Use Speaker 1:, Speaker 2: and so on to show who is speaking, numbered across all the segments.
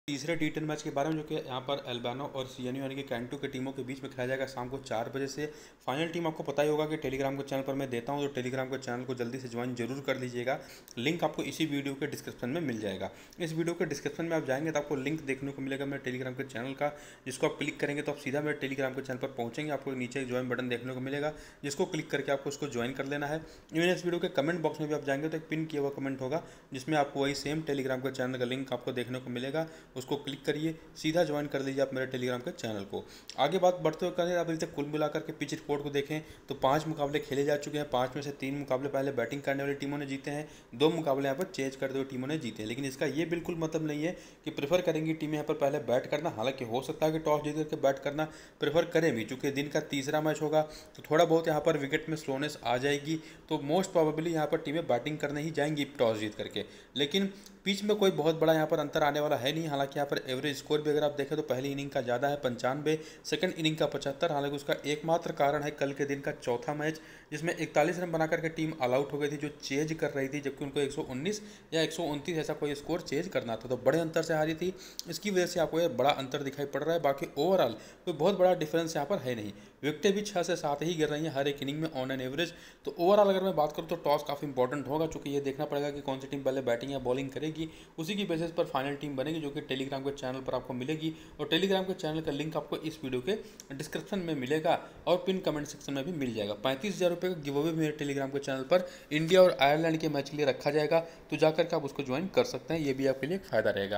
Speaker 1: तीसरे T10 match के बारे में, जो कि यहाँ पर अल्बानो और सीएनयू यानी कि कैंटू की टीमों के बीच में खेला जाएगा शाम को 4 बजे से। फाइनल टीम आपको पता ही होगा कि टेलीग्राम के चैनल पर मैं देता हूँ, तो टेलीग्राम के चैनल को जल्दी से ज्वाइन जरूर कर लीजिएगा। लिंक आपको इसी वीडियो के डिस्क्रिप्शन में मिल जाएगा। इस वीडियो के डिस्क्रिप्शन में आप जाएंगे तो आपको लिंक देखने को मिलेगा मेरे टेलीग्राम के चैनल का, जिसको आप क्लिक करेंगे तो आप सीधा मेरे टेलीग्राम के चैनल पर पहुंचेंगे। आपको नीचे एक ज्वाइन बटन देखने को मिलेगा, जिसको क्लिक करके आपको उसको ज्वाइन कर लेना है। इवन इस वीडियो के कमेंट बॉक्स में भी आप जाएंगे तो एक पिन किया हुआ कमेंट होगा, जिसमें आपको वही सेम टेलीग्राम के चैनल का लिंक आपको देखने को मिलेगा। उसको क्लिक करिए, सीधा ज्वाइन कर लीजिए आप मेरे टेलीग्राम के चैनल को। आगे बात बढ़ते हुए करें, आप अभी तक कुल मिलाकर के पिच रिपोर्ट को देखें तो 5 मुकाबले खेले जा चुके हैं। 5 में से 3 मुकाबले पहले बैटिंग करने वाली टीमों ने जीते हैं, 2 मुकाबले यहाँ पर चेंज करते हुए टीमों ने जीते हैं। लेकिन इसका ये बिल्कुल मतलब नहीं है कि प्रेफर करेंगी टीमें यहाँ पर पहले बैट करना। हालांकि हो सकता है कि टॉस जीत करके बैट करना प्रेफर करें भी, चूंकि दिन का तीसरा मैच होगा तो थोड़ा बहुत यहाँ पर विकेट में स्लोनेस आ जाएगी, तो मोस्ट प्रोबेबली यहाँ पर टीमें बैटिंग करने ही जाएंगी टॉस जीत करके। लेकिन पिच में कोई बहुत बड़ा यहाँ पर अंतर आने वाला है नहीं। हालांकि यहाँ पर एवरेज स्कोर भी अगर आप देखें तो पहली इनिंग का ज़्यादा है 95, सेकंड इनिंग का 75। हालांकि उसका एकमात्र कारण है कल के दिन का चौथा मैच, जिसमें 41 रन बनाकर के टीम ऑल आउट हो गई थी, जो चेज कर रही थी, जबकि उनको 119 या 129 ऐसा कोई स्कोर चेज करना था, तो बड़े अंतर से हारी थी। इसकी वजह से आपको ये बड़ा अंतर दिखाई पड़ रहा है। बाकी ओवरऑल कोई बहुत बड़ा डिफरेंस यहाँ पर है नहीं। विकेटें भी 6 से 7 ही गिर रही हैं हर एक इनिंग में ऑन एन एवरेज। तो ओवरऑल अगर मैं बात करूँ तो टॉस काफ़ी इंपॉर्टेंट होगा, चूँकि ये देखना पड़ेगा कि कौन सी टीम पहले बैटिंग या बॉलिंग करेगी। उसी की बेसिस पर फाइनल टीम बनेगी, जो कि टेलीग्राम के चैनल पर आपको मिलेगी। और टेलीग्राम के चैनल का लिंक आपको इस वीडियो के डिस्क्रिप्शन में मिलेगा और पिन कमेंट सेक्शन में भी मिल जाएगा। 35,000 रुपये का गिव अवे मेरे टेलीग्राम के चैनल पर इंडिया और आयरलैंड के मैच के लिए रखा जाएगा, तो जाकर के आप उसको ज्वाइन कर सकते हैं। ये भी आपके लिए एक फायदा रहेगा।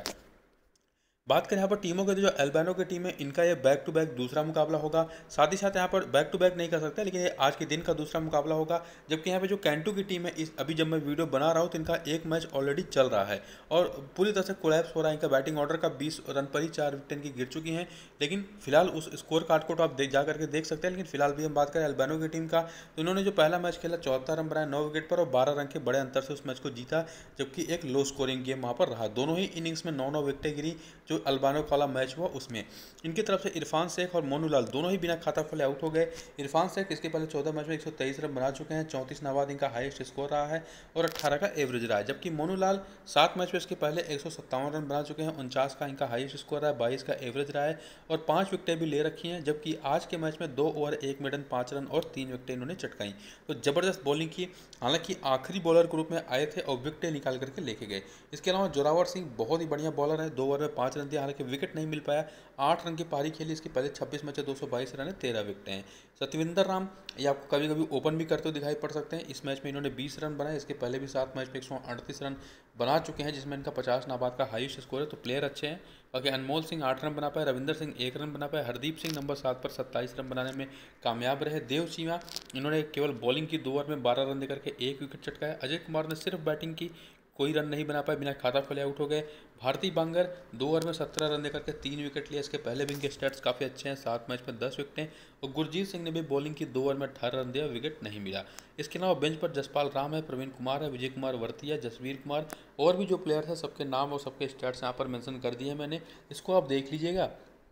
Speaker 1: बात करें यहाँ पर टीमों के, तो जो अल्बानो की टीम है इनका ये बैक टू बैक दूसरा मुकाबला होगा। साथ ही साथ यहाँ पर बैक टू बैक नहीं कर सकते, लेकिन ये आज के दिन का दूसरा मुकाबला होगा। जबकि यहाँ पे जो कैंटू की टीम है, इस अभी जब मैं वीडियो बना रहा हूँ तो इनका एक मैच ऑलरेडी चल रहा है और पूरी तरह से कोलैप्स हो रहा है। इनका बैटिंग ऑर्डर का 20 रन पर ही 4 विकेट की गिर चुकी हैं। लेकिन फिलहाल उस स्कोर कार्ड को तो आप जा करके देख सकते हैं। लेकिन फिलहाल भी हम बात करें अल्बानो की टीम का, तो इन्होंने जो पहला मैच खेला 74 रन बनाए 9 विकेट पर और 12 रन के बड़े अंतर से उस मैच को जीता, जबकि एक लो स्कोरिंग गेम वहाँ पर रहा। दोनों ही इनिंग्स में 9-9 विकेटें गिरी। जो अल्बानो वाला मैच हुआ उसमें इनकी तरफ से इरफान शेख और मोनू लाल दोनों ही बिना खाता खोले आउट हो गए। इरफान शेख इसके पहले 14 मैच में 123 रन बना चुके हैं, 34 नाबाद इनका हाईएस्ट स्कोर रहा है और 18 का एवरेज रहा है। जबकि मोनू लाल 7 मैच में इसके पहले 157 रन बना चुके हैं, 49 का इनका हाईएस्ट स्कोर रहा है, 22 का एवरेज रहा है और 5 विकेटें भी ले रखी हैं। जबकि आज के मैच में 2 ओवर 1 मिनट 5 रन और 3 विकेटें इन्होंने चटकाई, तो जबरदस्त बॉलिंग की। हालांकि आखिरी बॉलर के रूप में आए थे और विकेटें निकाल करके लेके गए। इसके अलावा जोरावर सिंह बहुत ही बढ़िया बॉलर है, 2 ओवर में 5 रन दिया, हालांकि विकेट नहीं मिल पाया। 8 रन की पारी खेली, इसके पहले 26 मैच 222 रन है, 13 विकेटें हैं। सतविंदर राम ये आपको कभी कभी ओपन भी करते हुए दिखाई पड़ सकते हैं। इस मैच में इन्होंने 20 रन बनाए, इसके पहले भी 7 मैच में 138 रन बना चुके हैं, जिसमें इनका 50 नाबाद का हाईएस्ट स्कोर है, तो प्लेयर अच्छे हैं। बाकी अनमोल सिंह 8 रन बना पाए, रविंदर सिंह 1 रन बना पाए, हरदीप सिंह नंबर 7 पर 27 रन बनाने में कामयाब रहे। देव चीमा इन्होंने केवल बॉलिंग की 2 ओवर में 12 रन देकर के 1 विकेट चटकाया। अजय कुमार ने सिर्फ बैटिंग की, कोई रन नहीं बना पाए, बिना खाता खोले आउट हो गए। भारती बांगर 2 ओवर में 17 रन देकर के 3 विकेट लिए, इसके पहले भी इनके स्टैट्स काफ़ी अच्छे हैं, 7 मैच में 10 विकेटें। और गुरजीत सिंह ने भी बॉलिंग की 2 ओवर में 18 रन दिया, विकेट नहीं मिला। इसके अलावा बेंच पर जसपाल राम है, प्रवीण कुमार है, विजय कुमार वर्तिया, जसवीर कुमार और भी जो प्लेयर है सबके नाम और सबके स्टैट्स यहाँ पर मेंशन कर दिए हैं मैंने, इसको आप देख लीजिएगा।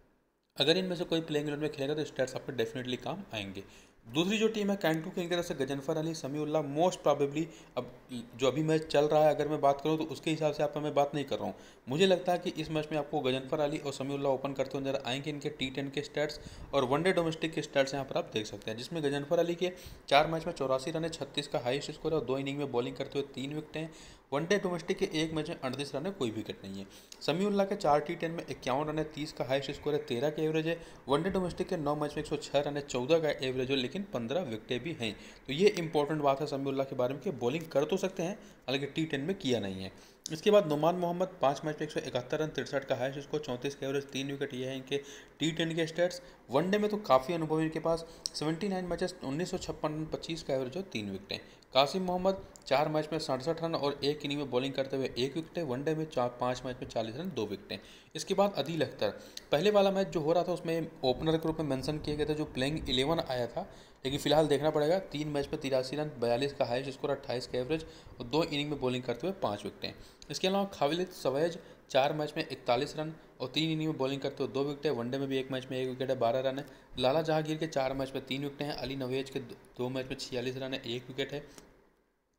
Speaker 1: अगर इनमें से कोई प्लेइंग इलेवन में खेलेगा तो स्टैट्स आपको डेफिनेटली काम आएंगे। दूसरी जो टीम है कैंटू की, इनकी तरफ से गजनफर अली, समीउल्लाह मोस्ट प्रॉबेबली, अब जो अभी मैच चल रहा है अगर मैं बात करूं तो उसके हिसाब से आपको मैं बात नहीं कर रहा हूं। मुझे लगता है कि इस मैच में आपको गजनफर अली और समीउल्लाह ओपन करते हुए नजर आएंगे। इनके T10 के स्टैट्स और वनडे डोमेस्टिक के स्टैट्स यहाँ पर आप देख सकते हैं, जिसमें गजनफर अली के 4 मैच में 84 रन है, 36 का हाईएस्ट स्कोर है और 2 इनिंग में बॉलिंग करते हुए 3 विकेटें। वनडे डोमेस्टिक के 1 मैच में 38 रन है, कोई विकेट नहीं है। समीउल्लाह के 4 T10 में 51 रन है, 30 का हाईएस्ट स्कोर है, 13 का एवरेज है। वनडे डोमेस्टिक के 9 मैच में 106 रन है, 14 का एवरेज है, लेकिन 15 विकेटें भी हैं। तो ये इंपॉर्टेंट बात है समीउल्लाह के बारे में कि बॉलिंग कर तो सकते हैं, हालांकि T10 में किया नहीं है। इसके बाद नुमान मोहम्मद 5 मैच में 171 रन, 63 का हाईएस्ट स्कोर, 34 का एवरेज, 3 विकेट, ये है इनके T10 के स्टैट्स। वनडे में तो काफ़ी अनुभव है इनके पास, 79 मैचेस, 1956 रन, 25 का एवरेज और 3 विकेटें। कासिम मोहम्मद 4 मैच में 67 रन और 1 इनिंग में बॉलिंग करते हुए 1 विकेट, वनडे में 5 मैच में 40 रन, 2 विकेटें। इसके बाद अदील अख्तर, पहले वाला मैच जो हो रहा था उसमें ओपनर के रूप में मेंशन किए गए थे, जो प्लेइंग 11 आया था। लेकिन फिलहाल देखना पड़ेगा, 3 मैच में 83 रन, 42 का हाईएस्ट स्कोर, 28 का एवरेज और 2 इनिंग में बॉलिंग करते हुए 5 विकेटें। इसके अलावा खालिद सवैज 4 मैच में 41 रन और 3 इनिंग में बॉलिंग करते हुए 2 विकेट, वनडे में भी 1 मैच में 1 विकेट है, 12 रन है। लाला जहांगीर के 4 मैच में 3 विकेट हैं, अली नवेज के 2 मैच में 46 रन है, 1 विकेट है।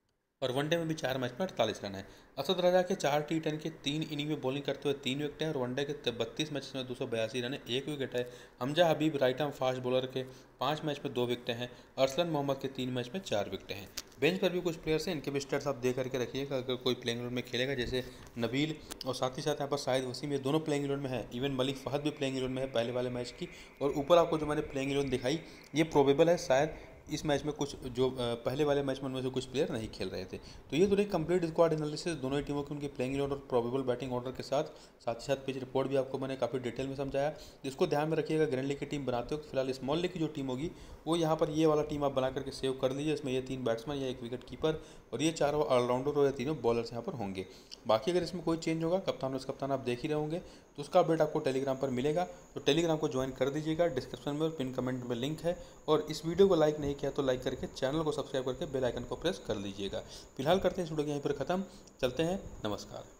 Speaker 1: और वनडे में भी 4 मैच में 48 रन है। असद रजा के 4 T10 के 3 इनिंग में बॉलिंग करते हुए 3 विकेट हैं और वनडे के 32 मैचेस में 282 रन है, 1 विकेट है। Hamza Habib right arm fast bowler के 5 मैच में 2 विकेटें हैं। अरसलन मोहम्मद के 3 मैच में 4 विकेटें हैं। बेंच पर भी कुछ प्लेयर्स हैं, इनके भी स्टेट्स आप दे करके रखिएगा अगर कोई प्लेइंग इलेवन में खेलेगा, जैसे नबील और साथ ही साथ यहाँ पर शाहिद वसीम, ये दोनों प्लेइंग इलेवन में है। इवन मलिक फ़हद भी प्लेइंग इलेवन में है पहले वाले मैच की। और ऊपर आपको जो मैंने प्लेइंग इलेवन दिखाई, ये प्रोबेबल है शायद इस मैच में कुछ जो पहले वाले मैच में उनमें से कुछ प्लेयर नहीं खेल रहे थे। तो ये तो रही कंप्लीट स्क्वाड एनालिसिस दोनों ही टीमों की, उनकी प्लेइंग इलेवन और प्रोबेबल बैटिंग ऑर्डर के साथ ही साथ पिच रिपोर्ट भी आपको मैंने काफ़ी डिटेल में समझाया। इसको ध्यान में रखिएगा ग्रैंड लीग की टीम बनाते हो, फिलहाल स्मॉल लीग की जो टीम होगी वो यहाँ पर ये वाला टीम आप बना करके सेव कर लीजिए। इसमें ये 3 बैट्समैन या 1 विकेट कीपर और ये 4 ऑलराउंडर और या तीनों बॉलर्स यहाँ पर होंगे। बाकी अगर इसमें कोई चेंज होगा, कप्तान वाइस कप्तान आप देख ही रहे होंगे, तो उसका अपडेट आपको टेलीग्राम पर मिलेगा। तो टेलीग्राम को ज्वाइन कर दीजिएगा, डिस्क्रिप्शन में और पिन कमेंट में लिंक है। और इस वीडियो को लाइक नहीं किया तो लाइक करके चैनल को सब्सक्राइब करके बेल आइकन को प्रेस कर लीजिएगा। फिलहाल करते हैं इस वीडियो को यहीं पर ख़त्म, चलते हैं, नमस्कार।